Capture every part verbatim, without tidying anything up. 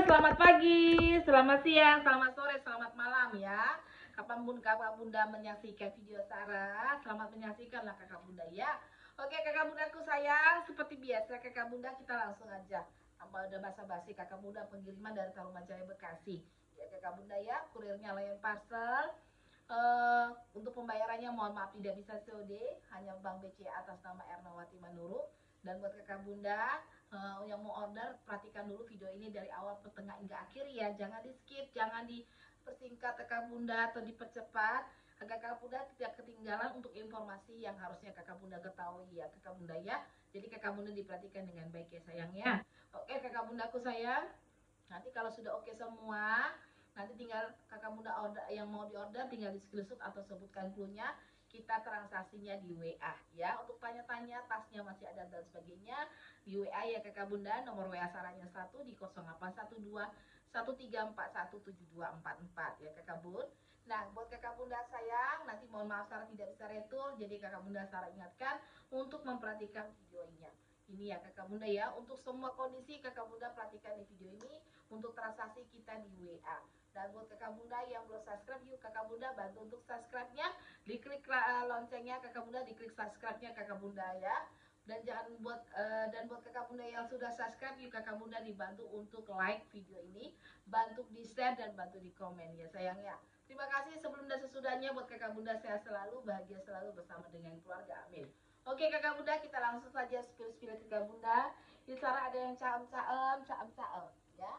selamat pagi, selamat siang, selamat sore, selamat malam ya. Kapanpun kakak bunda menyaksikan video Sarah, selamat menyaksikanlah kakak bunda ya. Oke kakak bundaku sayang, seperti biasa kakak bunda kita langsung aja. Tanpa ada basa-basi kakak bunda pengiriman dari Tarumajaya Bekasi. Ya kakak bunda ya, kurirnya Lion Parcel. Uh, untuk pembayarannya mohon maaf tidak bisa C O D, hanya Bank B C A atas nama Ernawati Manuru. Dan buat kakak bunda uh, yang mau order, perhatikan dulu video ini dari awal pertengah hingga akhir ya, jangan di skip, jangan dipersingkat kakak bunda atau dipercepat agar kakak bunda tidak ketinggalan untuk informasi yang harusnya kakak bunda ketahui ya kakak bunda ya. Jadi kakak bunda diperhatikan dengan baik ya sayangnya. Oke kakak bundaku sayang, nanti kalau sudah oke semua, nanti tinggal kakak bunda order yang mau diorder, tinggal di screenshot atau sebutkan cluenya, kita transaksinya di W A ya. Untuk tanya-tanya tasnya masih ada dan sebagainya di W A ya kakak bunda. Nomor W A Sarahnya satu di nol delapan satu dua satu tiga empat satu tujuh dua empat empat ya kakak bun. Nah buat kakak bunda sayang, nanti mohon maaf Sarah tidak bisa retur, jadi kakak bunda Sarah ingatkan untuk memperhatikan videonya ini ya kakak bunda ya. Untuk semua kondisi kakak bunda perhatikan di video ini untuk transaksi kita di W A. Dan buat kakak bunda yang belum subscribe, yuk kakak bunda bantu untuk subscribe-nya, diklik uh, loncengnya kakak bunda, diklik subscribe-nya kakak bunda ya. Dan jangan buat uh, dan buat kakak bunda yang sudah subscribe, yuk kakak bunda dibantu untuk like video ini, bantu di share dan bantu di komen ya sayangnya. Terima kasih sebelum dan sesudahnya. Buat kakak bunda sehat selalu, bahagia selalu bersama dengan keluarga, amin. Oke kakak bunda, kita langsung saja spill-spill kakak bunda. Di sana ada yang caem-caem, caem-caem ya.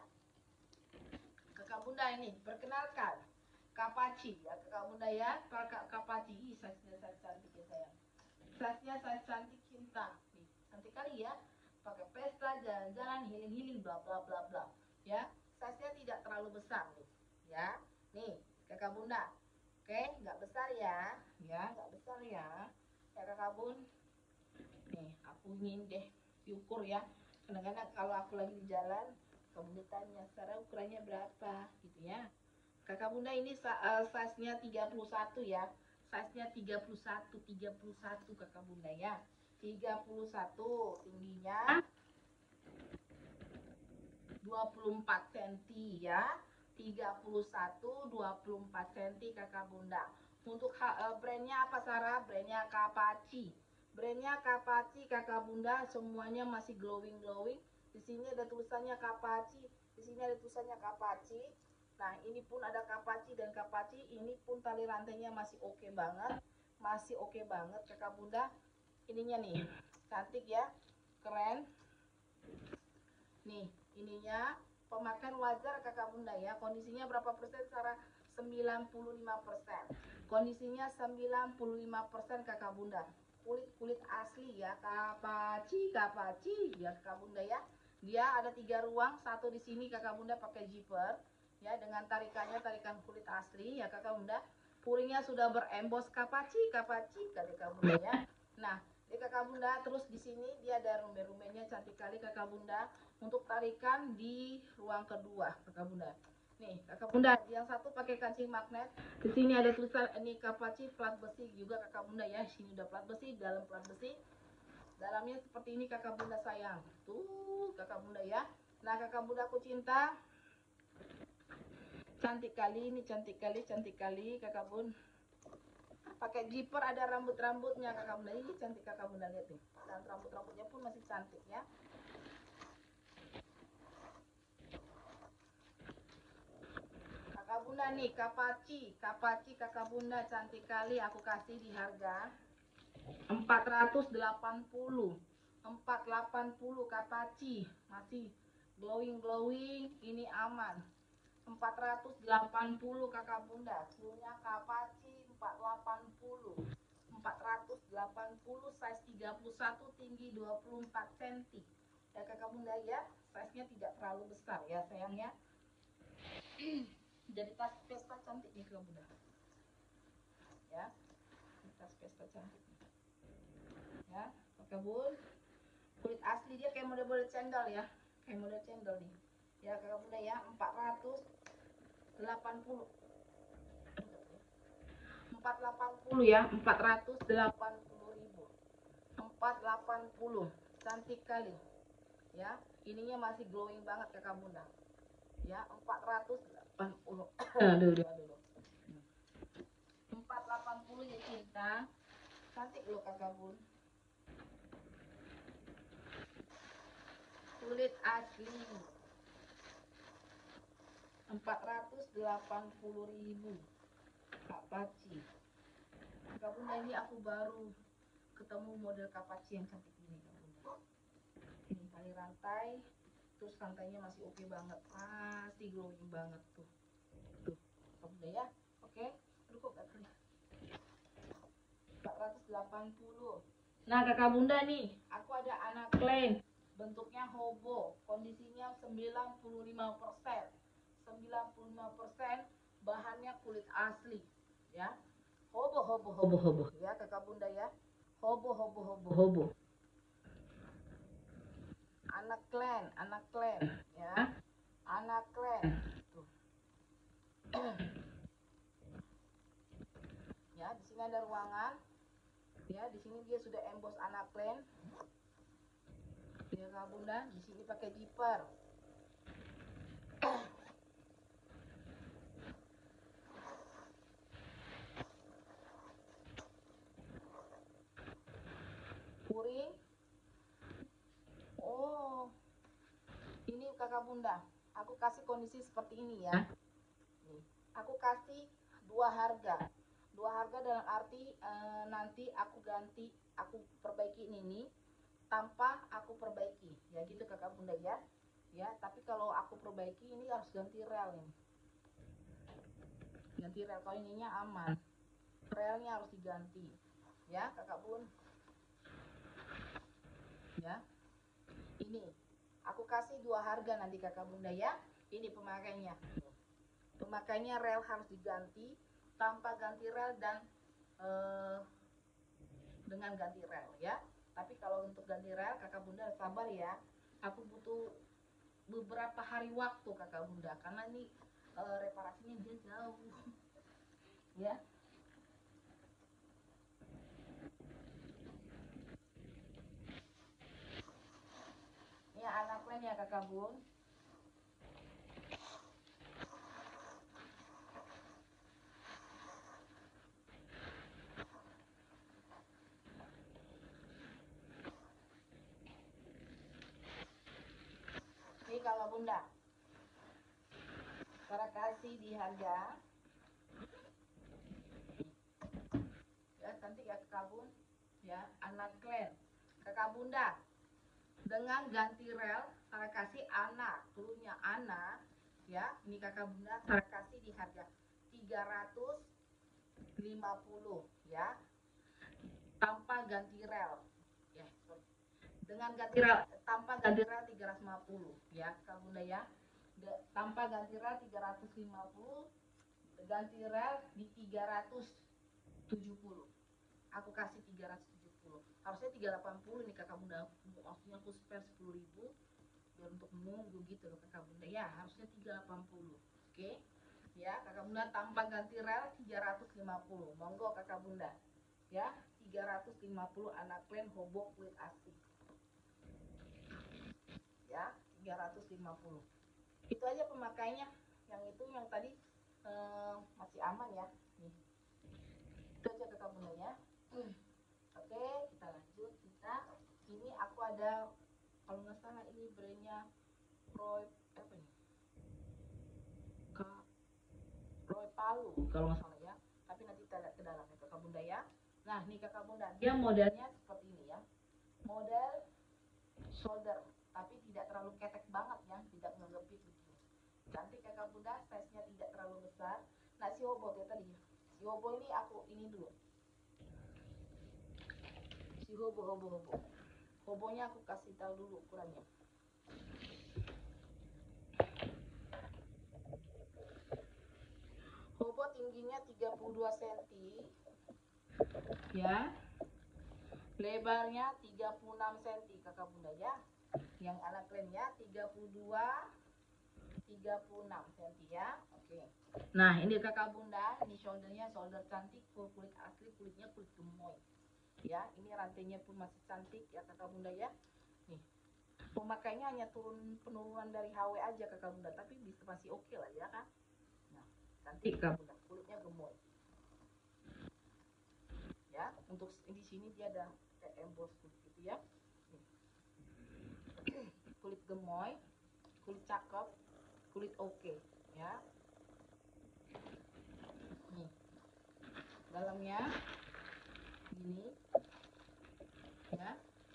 Kakak bunda ini perkenalkan Kapaci ya kakak bunda ya. Kakak Kapaci, ih size-nya size cantik ya sayang. Size-nya size cantik cinta. Nih, cantik kali ya. Pakai pesta, jalan-jalan, healing-healing, bla bla bla bla. Ya, size-nya tidak terlalu besar nih. Ya, nih kakak bunda. Oke, nggak besar ya. Ya, nggak besar ya. Ya kakak bun. Nih, aku ingin deh diukur ya. Kadang-kadang kalau aku lagi di jalan, kamu ditanya, Sarah ukurannya berapa gitu ya. Kakak bunda ini uh, size-nya tiga puluh satu ya. Size-nya tiga puluh satu, tiga puluh satu kakak bunda ya. tiga puluh satu, tingginya dua puluh empat sentimeter ya. tiga puluh satu, dua puluh empat sentimeter kakak bunda. Untuk uh, brandnya apa Sarah? Brandnya Kapaci. Brandnya Kapaci kakak bunda, semuanya masih glowing glowing. Di sini ada tulisannya Kapaci, di sini ada tulisannya Kapaci. Nah ini pun ada Kapaci dan Kapaci. Ini pun tali rantainya masih oke okay banget, masih oke okay banget kakak bunda. Ininya nih cantik ya, keren. Nih ininya pemakaian wajar kakak bunda ya. Kondisinya berapa persen Sarah? sembilan puluh lima persen. Kondisinya sembilan puluh lima persen kakak bunda. Kulit-kulit asli ya, Kapaci, Kapaci ya kakak bunda ya. Dia ada tiga ruang, satu di sini kakak bunda pakai zipper ya, dengan tarikannya tarikan kulit asli ya kakak bunda. Puringnya sudah berembos Kapaci, Kapaci kakak bunda ya. Nah, di kakak bunda terus di sini dia ada rumah-rumahnya cantik kali kakak bunda untuk tarikan di ruang kedua kakak bunda. Nih kakak bunda, yang satu pakai kancing magnet. Di sini ada tulisan ini Kapaci plat besi juga kakak bunda ya. Sini udah plat besi, dalam plat besi. Dalamnya seperti ini kakak bunda sayang. Tuh kakak bunda ya. Nah kakak bunda aku cinta, cantik kali ini, cantik kali, cantik kali kakak bun. Pakai zipper, ada rambut-rambutnya kakak bunda. Ini cantik kakak bunda, lihat nih. Dan rambut-rambutnya pun masih cantik ya. Kakak bunda nih, Kapaci, Kapaci kakak bunda cantik kali, aku kasih di harga empat ratus delapan puluh. empat ratus delapan puluh Kapaci, masih glowing glowing, ini aman. empat ratus delapan puluh kakak bunda, punya Kapaci empat ratus delapan puluh. empat ratus delapan puluh size tiga puluh satu, tinggi dua puluh empat sentimeter. Ya kakak bunda ya, size-nya tidak terlalu besar ya sayangnya. Jadi tas pesta cantik nih kakak bunda ya, tas pesta cantik nih ya kakak bun. Kulit asli dia kayak model-model cendol ya, kayak model cendol nih ya kakak bunda ya. Empat ratus delapan puluh, empat ratus delapan puluh ya, empat ratus delapan puluh ribu, empat ratus delapan puluh, cantik kali ya. Ininya masih glowing banget kakak bunda ya, empat ratus delapan puluh. Aduh, aduh, aduh. empat ratus delapan puluh ya cinta. Cantik loh kakak bun. Kulit asli empat ratus delapan puluh ribu. Kapaci. Kakak bunda, ini aku baru ketemu model kapaci yang cantik ini kakak bunda. Ini tali rantai, terus rantainya masih oke banget, masih glowing banget tuh. Tuh, kakak bunda ya. Oke, aduh kok gak terlihat. empat ratus delapan puluh. Nah kakak bunda nih, aku ada anak plain, bentuknya hobo, kondisinya sembilan puluh lima persen. sembilan puluh lima persen bahannya kulit asli, ya. Hobo hobo hobo hobo ya kakak bunda ya. Hobo hobo hobo hobo. Anak klen, anak klen ya. Anak klen. Tuh. Ya, di sini ada ruangan. Ya, di sini dia sudah emboss anak klen. Ya kakak bunda, di sini pakai zipper. Kuring. Oh, ini kakak bunda, aku kasih kondisi seperti ini ya. Nih, aku kasih dua harga. Dua harga dalam arti e, nanti aku ganti, aku perbaiki ini tanpa aku perbaiki. Ya gitu kakak bunda ya. Ya, tapi kalau aku perbaiki ini harus ganti rel ini. Ganti rel, kalau ininya aman. Relnya harus diganti. Ya, kakak bun. Ya. Ini aku kasih dua harga nanti kakak bunda ya. Ini pemakainya. Pemakainya rel harus diganti, tanpa ganti rel dan uh, dengan ganti rel ya. Tapi kalau untuk ganti rel kakak bunda sabar ya. Aku butuh beberapa hari waktu kakak bunda karena ini uh, reparasinya dia jauh. Ya. Ini anak lain ya kakak bun. Ini kakak bunda. Para kasih di harga. Ya, cantik ya kakak bun. Ya, anak klen. Kakak bunda. Dengan ganti rel, saya kasih anak, turunnya anak, ya. Ini kakak bunda, saya kasih di harga tiga ratus lima puluh, ya. Tanpa ganti rel, ya. Sorry. Dengan ganti rel, tanpa ganti rel tiga ratus lima puluh, ya, kakak bunda ya. Tanpa ganti rel tiga ratus lima puluh, ganti rel di tiga ratus tujuh puluh. Aku kasih tiga ratus tujuh puluh. Harusnya tiga ratus delapan puluh nih kakak bunda. Maksudnya aku spare sepuluh ribu biar untuk menunggu gitu loh kakak bunda ya. Harusnya tiga ratus delapan puluh. Oke. Ya, kakak bunda tanpa ganti rel tiga ratus lima puluh. Monggo kakak bunda. Ya, tiga ratus lima puluh anak klen hobo kulit asli. Ya, tiga ratus lima puluh. Itu aja pemakainya. Yang itu yang tadi eh, masih aman ya. Nih. Itu aja kakak bunda ya. Hmm. Oke, kita lanjut. Kita ini aku ada, kalau nggak salah ini brandnya Roy apa nih? Kak Roy Palu kalau nggak salah ya. Tapi nanti kita lihat ke dalamnya kakak bunda ya. Nah, nih kakak bunda, dia modelnya seperti ini ya. Model shoulder, tapi tidak terlalu ketek banget ya, tidak ngegepit begini. Cantik kakak bunda, size-nya tidak terlalu besar. Nah, si hobo ya tadi. Si hobo ini aku ini dulu. Si hobo hobo hobo hobonya aku kasih tahu dulu ukurannya. Hobo tingginya tiga puluh dua sentimeter ya, lebarnya tiga puluh enam sentimeter kakak bunda ya. Yang anak klen ya tiga puluh dua tiga puluh enam sentimeter ya. Oke. Nah, ini kakak bunda, ini shouldernya shoulder cantik, full kulit asli, kulitnya kulit gemoy. Ya, ini rantainya pun masih cantik ya kakak bunda ya. Nih. pemakainya hanya turun penurunan dari H W aja kakak bunda, tapi bisa masih oke lah ya kan. Nah, cantik kakak bunda, kulitnya gemoy ya. Untuk di sini dia ada kayak emboss kulit gitu ya. Kulit gemoy, kulit cakep, kulit oke ya. Nih dalamnya gini ya.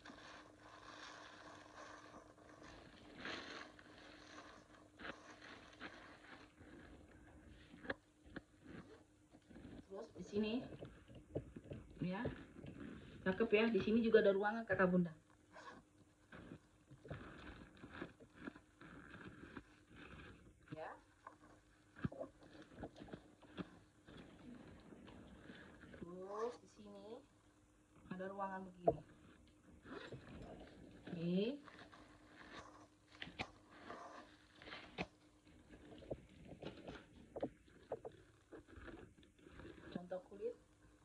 Terus di sini ya, cakep ya. Di sini juga ada ruangan kakak bunda ya. Terus di sini ada ruangan begini. Nih. Contoh kulit.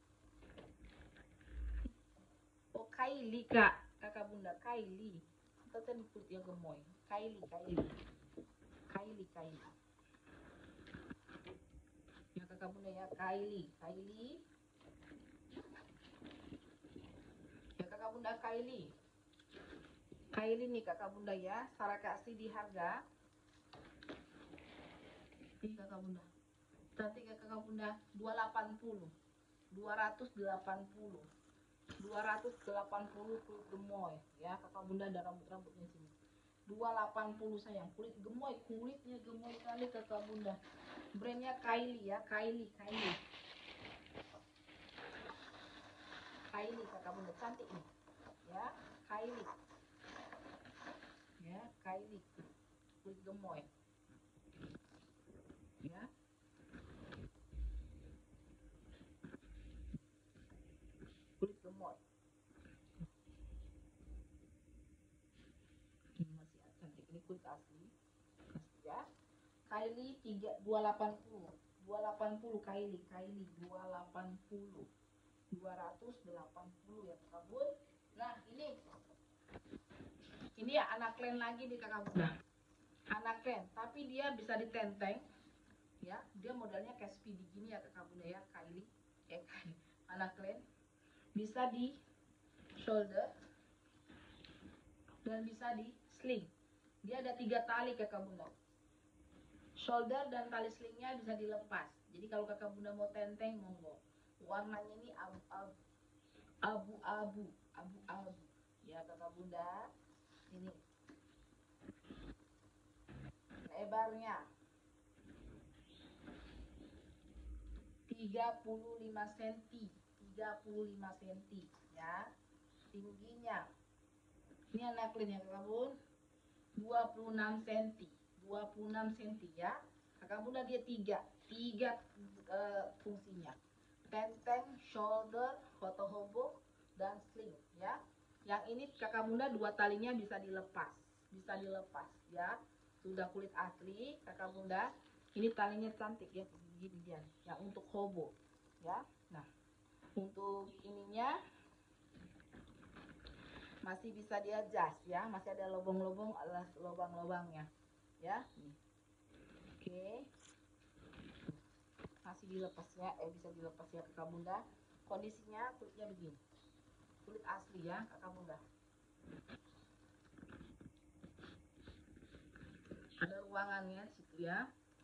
Oh, Kylie kak, kakak bunda Kylie. Kita tadi kulit yang gemoy. Kylie, Kylie, Kylie, Kylie. Ya kakak bunda ya, Kylie, Kylie. Ya kakak bunda Kylie. Kylie nih kakak bunda ya, Sarah kasih di harga. Nih kakak bunda. Cantik ya kakak bunda, dua ratus delapan puluh. dua ratus delapan puluh. dua ratus delapan puluh kulit gemoy ya kakak bunda, ada rambut-rambutnya sini. dua ratus delapan puluh sayang, kulit gemoy, kulitnya gemoy kali kakak bunda. Brandnya Kylie ya, Kylie, Kylie. Kylie kakak bunda, cantik nih ya, Kylie ya, Kylie kulit gemoy ya. Kulit gemoy ini masih cantik, ini kulit asli asli ya. Kylie tiga dua delapan puluh, dua delapan puluh Kylie, Kylie dua delapan puluh, dua ratus delapan puluh ya kakak bun. Nah ini ini ya anak klen lagi nih kakak bunda, anak klen tapi dia bisa ditenteng ya. Dia modelnya kayak speedy gini ya kakak bunda ya, Kylie eh anak klen, bisa di shoulder dan bisa di sling. Dia ada tiga tali kakak bunda, shoulder dan tali slingnya bisa dilepas. Jadi kalau kakak bunda mau tenteng monggo. Warnanya ini abu-abu, abu-abu, abu-abu ya kakak bunda. Ini lebarnya tiga puluh lima sentimeter, tiga puluh lima sentimeter ya. Tingginya ini anak clean ya kakak bun, dua puluh enam sentimeter, dua puluh enam sentimeter ya kakak bunda. Dia tiga tiga uh, fungsinya, tenteng, shoulder, foto hobo, dan sling ya. Yang ini kakak bunda dua talinya bisa dilepas, bisa dilepas ya. Sudah kulit asli kakak bunda. Ini talinya cantik ya, gini dia yang untuk hobo ya. Nah untuk ininya masih bisa dia adjust ya, masih ada lubang-lubang alas lubang-lubangnya ya. Nih. Oke, masih dilepas ya, eh bisa dilepas ya kakak bunda. Kondisinya kulitnya begini, kulit asli ya kakak bunda. Ada ruangannya situ ya.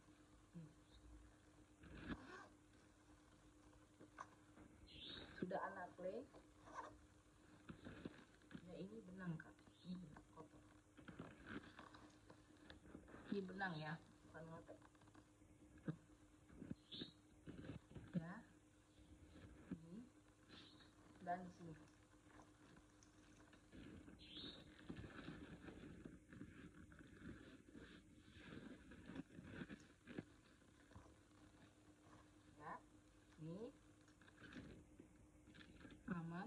Sudah anak play ya. Ini benang kak, ini benang kotor, ini benang ya, bukan ngotek ya. Ini dan di sini ya. Ini aman,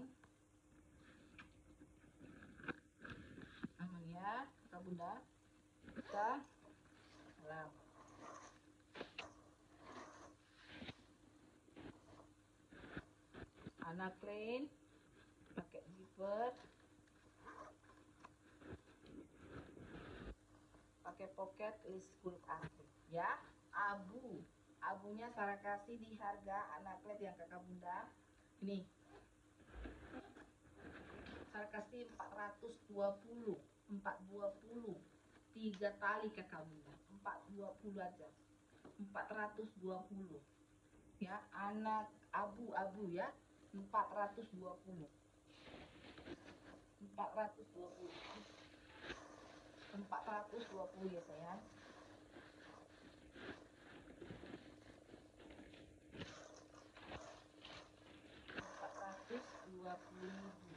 aman ya kakak bunda. Kita lap anak clean pakai zipper pocket list kulit asli ya. Abu, abunya Sarah kasih di harga anaklet yang kakak bunda ini, Sarah kasih empat ratus dua puluh, empat ratus dua puluh tiga tali kakak bunda, empat ratus dua puluh aja, empat ratus dua puluh ya, anak abu-abu ya, empat ratus dua puluh, empat ratus dua puluh, empat ratus dua puluh ya sayang. empat ratus dua puluh ribu.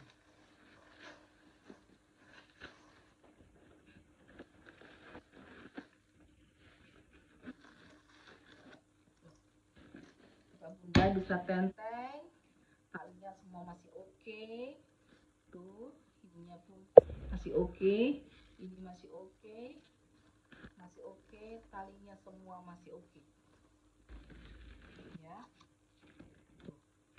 Bunda bisa tenteng, talinya semua masih oke okay. Tuh ininya pun masih oke okay. Ini masih oke okay. Masih oke okay. Talinya semua masih oke okay. Ya tuh.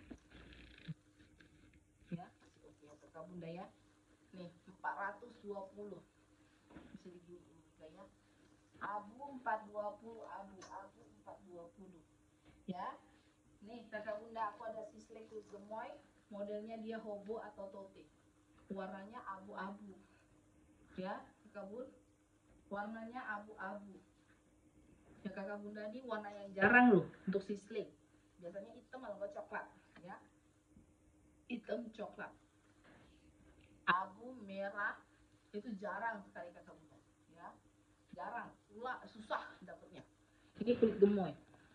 Ya masih oke okay ya kakak bunda ya. Nih empat ratus dua puluh bisa digini juga ya, abu empat ratus dua puluh, abu-abu empat ratus dua puluh ya. Nih kakak bunda aku ada sisley kulit gemoy, modelnya dia hobo atau tote, warnanya abu-abu ya kakak bun, warnanya abu-abu ya kakak bunda. Ini warna yang jarang loh untuk sisley, biasanya hitam atau coklat ya, hitam coklat, abu merah itu jarang sekali kakak bunda ya, jarang, pula susah dapatnya. Ini kulit gemoy,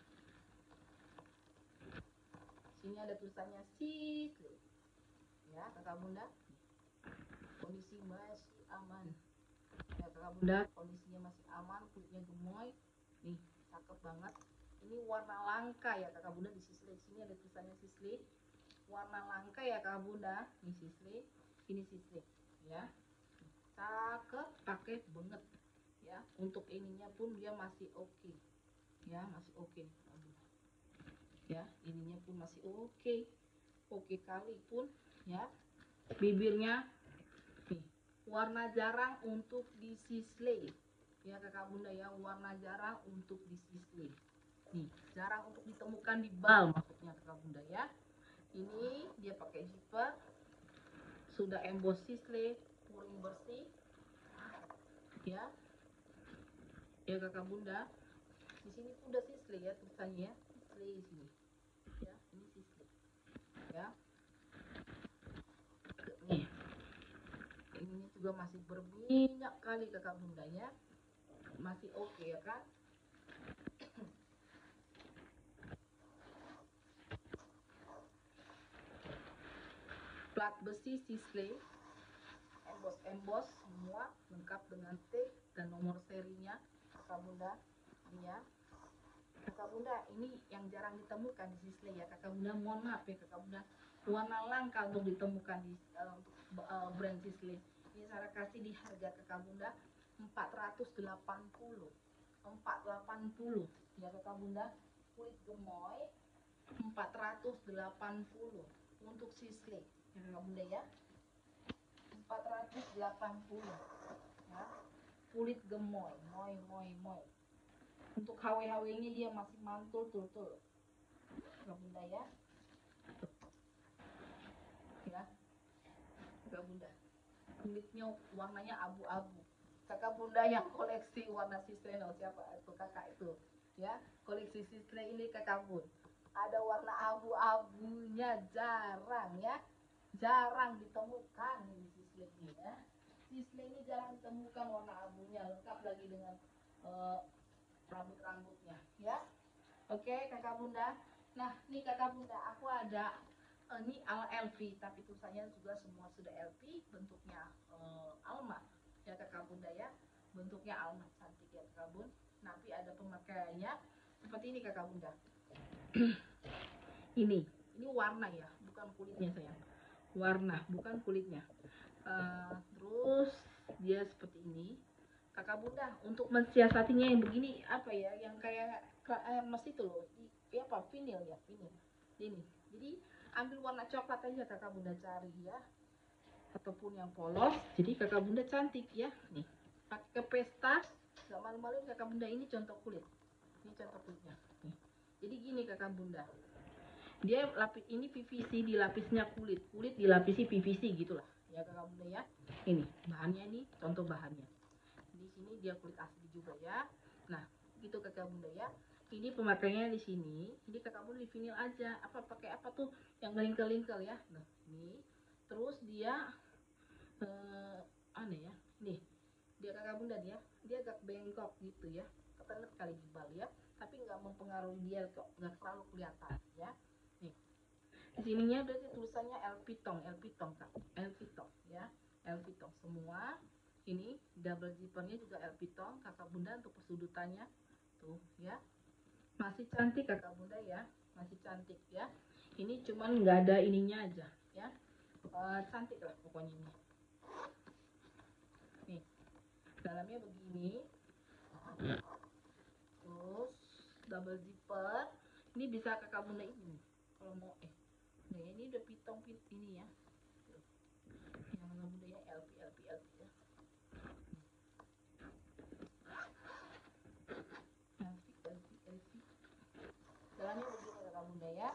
sini ada tulisannya sisley ya kakak bunda. Kondisi masih aman ya kakak bunda, kondisinya masih aman, kulitnya gemoy nih, cakep banget. Ini warna langka ya kakak bunda di sisley, sini ada tulisannya sisley, warna langka ya kakak bunda. Ini sisley, ini sisley ya, cakep, pakai banget ya. Untuk ininya pun dia masih oke okay. Ya masih oke okay. Ya ininya pun masih oke okay. Oke okay kali pun ya. Bibirnya nih, warna jarang untuk di sisley ya kakak bunda ya, warna jarang untuk di sisley nih, jarang untuk ditemukan di bal maksudnya kakak bunda ya. Ini dia pakai zipper, sudah emboss sisley, puring bersih ya ya kakak bunda. Di sini pun udah sisley ya tulisannya ya, sisley di sini ya, ini sisley ya. Nih ini juga masih berminyak kali kakak bunda ya, masih oke okay, ya kan. Plat besi sisley, emboss emboss semua lengkap dengan T dan nomor serinya kakak bunda ini ya kakak bunda. Ini yang jarang ditemukan di sisley ya kakak bunda, mohon maaf ya kakak bunda, warna langka untuk ditemukan di uh, untuk uh, brand sisley. Ini saya kasih di harga kakak bunda empat ratus delapan puluh, empat ratus delapan puluh ya kakak bunda. Kulit gemoy empat ratus delapan puluh untuk sisley ya kakak bunda ya, empat ratus delapan puluh ya. Kulit gemoy, moy moy moy. Untuk H W H W nya dia masih mantul tuh tuh kakak bunda ya. Tuh. Ya kakak bunda, kulitnya warnanya abu-abu. Kakak bunda yang koleksi warna sisley, no, siapa itu kakak itu ya, koleksi sisley ini kakak bun, ada warna abu-abunya jarang ya, jarang ditemukan di sisley ini ya. Sisley ini jarang ditemukan warna abunya, lengkap lagi dengan uh, rambut-rambutnya ya. Oke kakak bunda. Nah ini kakak bunda aku ada uh, ini ala L V, tapi tulisannya juga semua sudah L V, bentuknya uh, Alma ya kakak bunda ya, bentuknya Alma, cantik ya kakak bun. Nanti ada pemakaiannya seperti ini kakak bunda. ini ini warna ya, bukan kulitnya sayang, warna bukan kulitnya. Uh, terus dia seperti ini kakak bunda. Untuk mensiasatinya yang begini apa ya, yang kayak emas itu loh ya, apa vinil ya, vinil ini. Jadi ambil warna coklat aja kakak bunda cari ya, ataupun yang polos, jadi kakak bunda cantik ya. Nih pakai ke pesta nggak malu-malu kakak bunda, ini contoh kulit, ini contoh kulitnya nih. Jadi gini kakak bunda, dia lapis ini P V C, dilapisnya kulit, kulit dilapisi P V C gitulah ya kakak bunda ya. Ini bahannya, ini contoh bahannya, di sini dia kulit asli juga ya. Nah gitu kakak bunda ya. Ini pemakaiannya di sini, jadi kakak bunda di vinil aja, apa pakai apa tuh yang lingkel-lingkel ya. Nah ini terus dia eh, aneh ya, nih dia kakak bunda, dia dia agak bengkok gitu ya, ketenet kali jebal ya, tapi nggak mempengaruhi dia kok, nggak terlalu kelihatan ya. Nih di sininya udah tulisannya El Pitong, El Pitong kak, El Pitong ya, El Pitong semua. Ini double zippernya juga El Pitong kakak bunda, untuk persudutannya tuh ya, masih cantik kakak bunda ya, masih cantik ya. Ini cuman nggak ada ininya aja ya, uh, cantik lah pokoknya ini. Nih dalamnya begini, terus double zipper. Ini bisa kakak bunda ini kalau mau, eh nah ini udah pitong pit ini ya, yang kakak bunda ya, L P L P L P ya, L P L P L P. Dalamnya begini kakak bunda ya,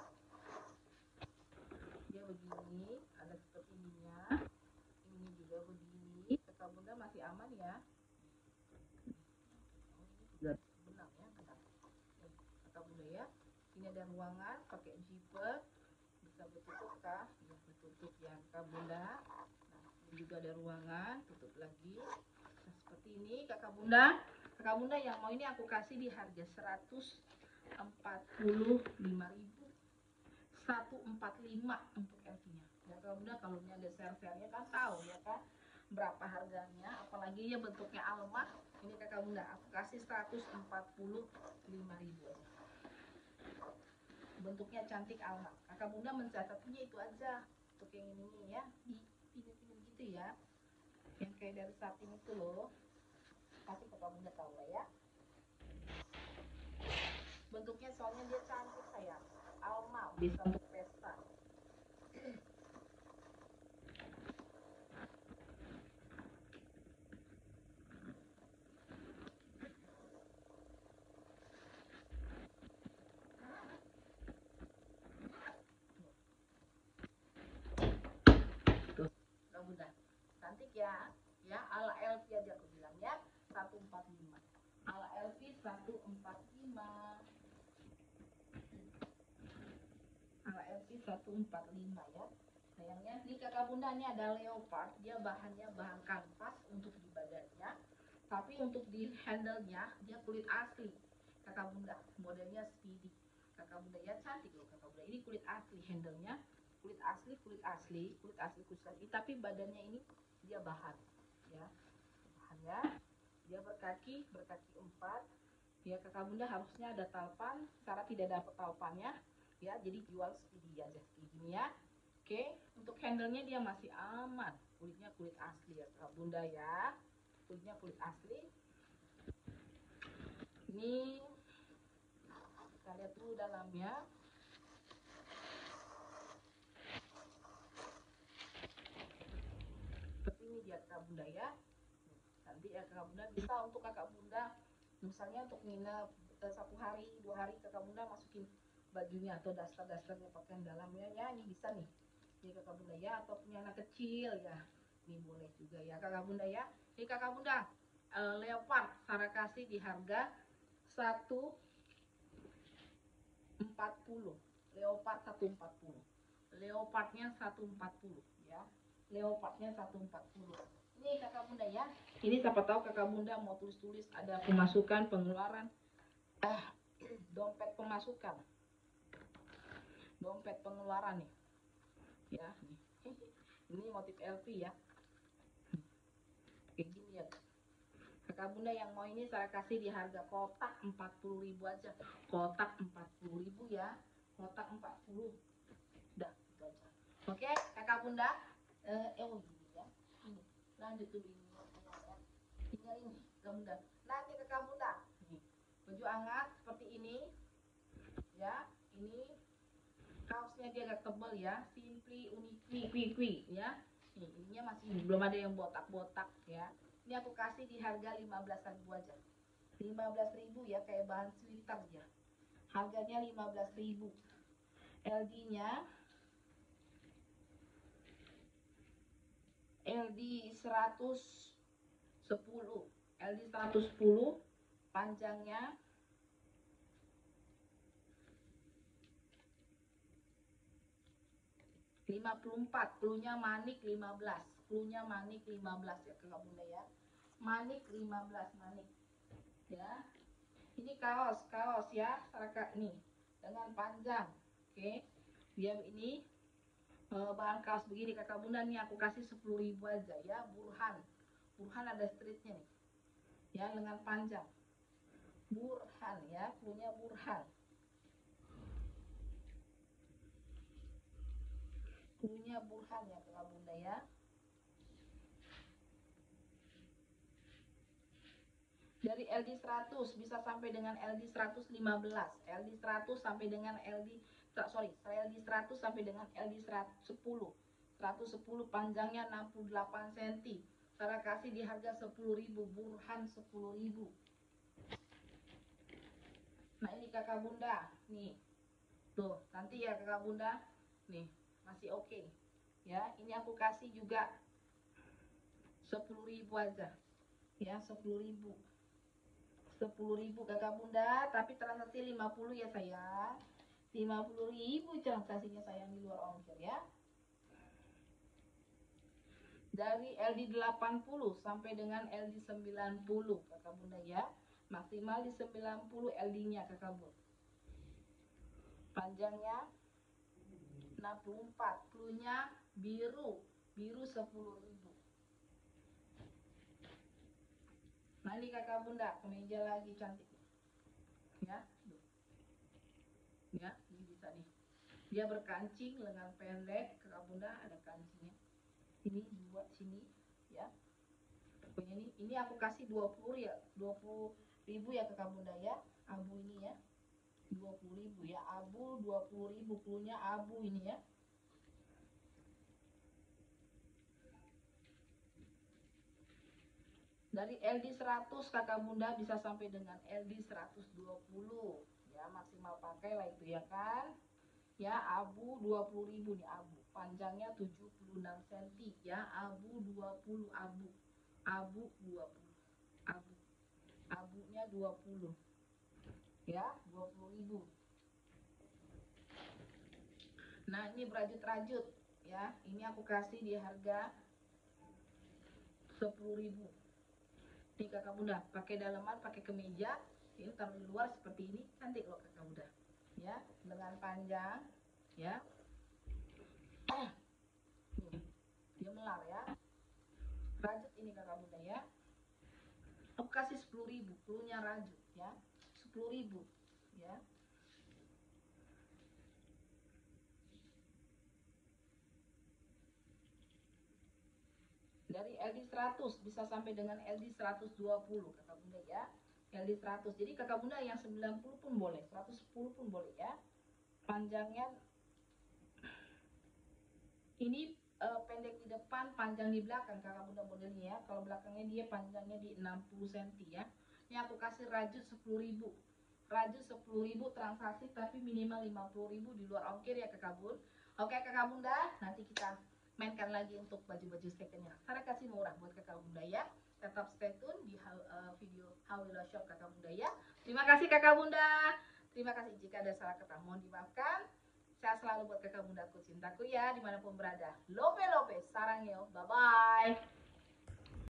dia begini, ada seperti ininya, ini juga begini kakak bunda, masih aman ya. Benang ya, benang kakak bunda ya. Ini ada ruangan pakai zipper, bisa bertutup kah? Ya bertutup ya kakak bunda. Nah ini juga ada ruangan, tutup lagi. Nah seperti ini kakak bunda. Kakak bunda yang mau ini aku kasih di harga seratus empat puluh lima ribu, seratus empat puluh lima untuk L V-nya ya kakak bunda. Kalau ini ada sel-selnya kan tahu ya kan berapa harganya, apalagi ya bentuknya almah. Ini kakak bunda aku kasih seratus empat puluh lima ribu aja, bentuknya cantik almah. Kakak bunda mencatatnya itu aja untuk yang ini ya, di pinggir-pinggir gitu ya, yang kayak dari satin itu loh, pasti kakak bunda tahu lah ya bentuknya, soalnya dia cantik sayang, almah bisa untuk pesta. Tuh kakak bunda cantik ya, ya ala L V aja aku bilang ya, seratus empat puluh lima ala L V, seratus empat puluh lima ala L V seratus empat puluh lima ya. Sayangnya di kakak bunda ini ada leopard, dia bahannya bahan kanvas untuk di badannya, tapi untuk di handle-nya dia kulit asli kakak bunda, modelnya speedy kakak bunda ya, cantik loh kakak bunda. Ini kulit asli, handle-nya kulit asli, kulit asli, kulit asli, kulit asli, tapi badannya ini dia bahan ya, bahannya dia berkaki, berkaki empat ya kakak bunda. Harusnya ada talpan, karena tidak dapat talpannya ya, jadi jual speedy aja kayak gini ya. Oke, untuk handle-nya dia masih aman, kulitnya kulit asli ya kakak bunda ya, kulitnya kulit asli. Ini kita lihat dulu dalamnya. Seperti ini dia kakak bunda ya. Nanti ya kakak bunda bisa untuk kakak bunda, misalnya untuk nginep satu hari dua hari, kakak bunda masukin bajunya atau daster-dasternya pakaian dalamnya ya, ini bisa nih ini kakak bunda ya, atau punya anak kecil ya, ini boleh juga ya kakak bunda ya. Ini kakak bunda uh, leopard Sarah kasih di harga seratus empat puluh, leopard seratus empat puluh, leopardnya seratus empat puluh ya, leopardnya seratus empat puluh. Ini kakak bunda ya, ini siapa tahu kakak bunda mau tulis-tulis ada pemasukan pengeluaran, ah, dompet pemasukan, dompet pengeluaran nih ya, nih. Ini motif L V ya, kayak gini ya kakak bunda. Yang mau ini saya kasih di harga kotak empat puluh ribu aja, kotak empat puluh ribu ya, kotak empat puluh, udah itu aja. Oke kakak bunda, eh, eh oh gini ya, ini lanjut dulu ini ya, tinggal ini kakak bunda. Nanti kakak bunda nih baju hangat seperti ini ya, ini kaosnya dia agak tebal ya, simply unique quick ya. Nih ininya masih belum ada yang botak-botak ya. Ini aku kasih di harga lima belas ribu aja, lima belas ribu ya, kayak bahan sweater ya. Harganya lima belas ribu. L D-nya L D seratus sepuluh. L D seratus sepuluh, panjangnya lima puluh empat, klunya manik lima belas. Klunya manik lima belas ya kakak bunda ya. Manik lima belas, manik. Ya. Ini kaos, kaos ya, kakak nih. Dengan panjang. Oke. Dia ini bahan kaos begini kakak bunda nih, aku kasih sepuluh ribu aja ya. Burhan. Burhan ada streetnya nih. Ya, lengan panjang. Burhan ya, punya Burhan. Punya Burhan ya kakak bunda ya. Dari L D seratus bisa sampai dengan L D seratus lima belas, L D seratus sampai dengan L D sorry, L D seratus sampai dengan L D seratus sepuluh. seratus sepuluh, panjangnya enam puluh delapan sentimeter. Saya kasih di harga sepuluh ribu, Burhan sepuluh ribu. Nah, ini kakak bunda, nih. Tuh, nanti ya kakak bunda. Nih, masih oke. Okay. Ya, ini aku kasih juga sepuluh ribu aja. Ya, sepuluh ribu. sepuluh ribu kakak bunda, tapi transaksi lima puluh ya sayang. lima puluh ribu transaksinya sayang di luar ongkir ya. Dari L D delapan puluh sampai dengan L D sembilan puluh kakak bunda ya. Maksimal di sembilan puluh L D-nya kakak bunda. Panjangnya enam puluh empat, klunya biru, biru sepuluh ribu. Nah, ini kakak bunda, kemeja lagi cantik. Ya. Ya, ini bisa nih. Dia berkancing, lengan pendek, kakak bunda ada kancingnya. Ini buat sini ya. Pokoknya ini ini aku kasih dua puluh ya, dua puluh ribu ya kakak bunda ya. Abu ini ya. dua puluh ribu ya, abu dua puluh ribu, klunya abu ini ya. Dari L D seratus kakak bunda bisa sampai dengan L D seratus dua puluh ya, maksimal pakai lah itu ya kan ya. Abu dua puluh ribu nih, abu panjangnya tujuh puluh enam sentimeter ya. Abu dua puluh, abu abu dua puluh, abu abunya dua puluh ya, dua puluh ribu. Nah, ini berajut-rajut ya, ini aku kasih di harga sepuluh ribu. Nih kakak bunda, pakai daleman, pakai kemeja, ini taruh di luar seperti ini, cantik loh kakak bunda ya. Lengan panjang ya. Nih, dia melar ya, rajut ini kakak bunda ya. Aku kasih sepuluh ribu, klunya rajut ya, sepuluh ribu ya. Dari L D seratus bisa sampai dengan L D seratus dua puluh kakak bunda ya. L D seratus, jadi kakak bunda yang sembilan puluh pun boleh, seratus sepuluh pun boleh ya. Panjangnya ini uh, pendek di depan, panjang di belakang kakak bunda modelnya ya. Kalau belakangnya dia panjangnya di enam puluh sentimeter ya. Ini aku kasih rajut sepuluh ribu. Rajut sepuluh ribu transaksi, tapi minimal lima puluh ribu di luar ongkir ya kakak bun. Oke kakak bunda, nanti kita mainkan lagi untuk baju-baju secondnya. Saya kasih murah buat kakak bunda ya. Tetap stay tune di uh, video Hawila Shop kakak bunda ya. Terima kasih kakak bunda. Terima kasih, jika ada salah kata mohon dimaafkan. Saya selalu buat kakak bundaku, cintaku ya, dimanapun berada. Lope lope, sarang yo, bye bye.